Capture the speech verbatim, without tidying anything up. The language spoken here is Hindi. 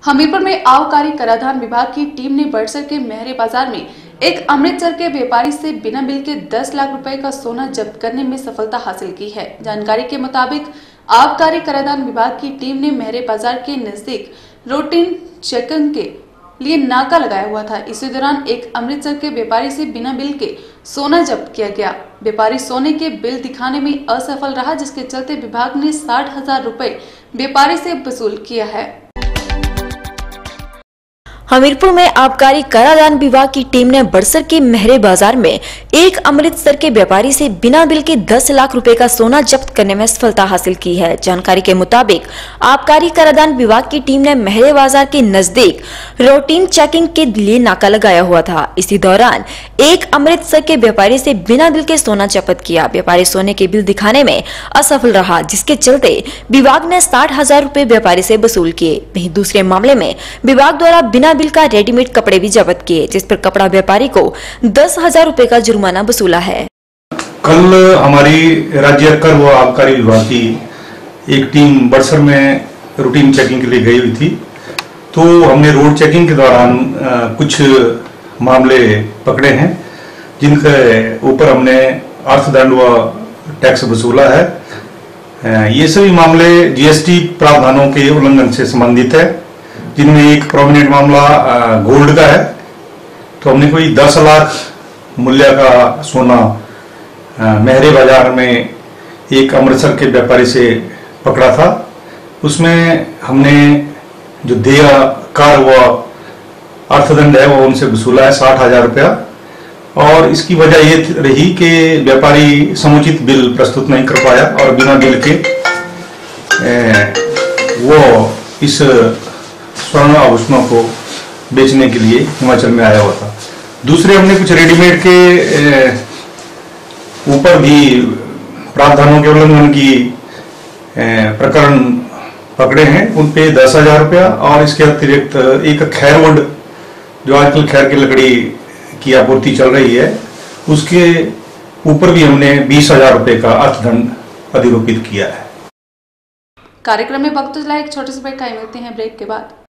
हमीरपुर में आबकारी कराधान विभाग की टीम ने बड़सर के मेहरे बाजार में एक अमृतसर के व्यापारी से बिना बिल के दस लाख रुपए का सोना जब्त करने में सफलता हासिल की है। जानकारी के मुताबिक आबकारी कराधान विभाग की टीम ने मेहरे बाजार के नजदीक रूटीन चेकिंग के लिए नाका लगाया हुआ था। इसी दौरान एक अमृतसर के व्यापारी से बिना बिल के सोना जब्त किया गया। व्यापारी सोने के बिल दिखाने में असफल रहा, जिसके चलते विभाग ने साठ हजार रुपए व्यापारी से वसूल किया है। हमीरपुर में आबकारी कराधान विभाग की टीम ने बड़सर के मेहरे बाजार में एक अमृतसर के व्यापारी से बिना बिल के दस लाख रुपए का सोना जब्त करने में सफलता हासिल की है। जानकारी के मुताबिक आबकारी कराधान विभाग की टीम ने मेहरे बाजार के नजदीक रूटीन चेकिंग के लिए नाका लगाया हुआ था। इसी दौरान एक अमृतसर के व्यापारी से बिना बिल के सोना जब्त किया। व्यापारी सोने के बिल दिखाने में असफल रहा, जिसके चलते विभाग ने साठ हजार रुपए व्यापारी से वसूल किए। वहीं दूसरे मामले में विभाग द्वारा बिना बिल का रेडीमेड कपड़े भी जब्त किए, जिस पर कपड़ा व्यापारी को दस हजार रुपए का जुर्माना वसूला है। कल हमारी राज्य कर व आबकारी विभाग की एक टीम बड़सर में रूटीन चेकिंग के लिए गई हुई थी। तो हमने रोड चेकिंग के दौरान कुछ मामले पकड़े हैं, जिनके ऊपर हमने अर्थदंड व टैक्स वसूला है। ये सभी मामले जीएसटी प्रावधानों के उल्लंघन से संबंधित है, जिनमें एक प्रोमिनेंट मामला गोल्ड का है। तो हमने कोई दस लाख मूल्य का सोना मेहरे बाजार में एक अमृतसर के व्यापारी से पकड़ा था। उसमें हमने जो देय कर व अर्थदंड है वो उनसे वसूला है साठ हजार रुपया। और इसकी वजह ये रही कि व्यापारी समुचित बिल प्रस्तुत नहीं कर पाया और बिना बिल के वो इस स्वर्ण आभूषणों को बेचने के लिए हिमाचल में आया हुआ था। दूसरे हमने कुछ रेडीमेड के ऊपर भी प्रावधानों के उल्लंघन की प्रकरण पकड़े हैं, उन पे दस हजार रुपया। और इसके अतिरिक्त एक खैरवुड, जो आजकल खैर की लकड़ी की आपूर्ति चल रही है, उसके ऊपर भी हमने बीस हजार रुपये का अर्थदंड अधिरोपित किया है। कार्यक्रम में वक्त एक छोटे से ब्रेक का मिलते हैं ब्रेक के बाद।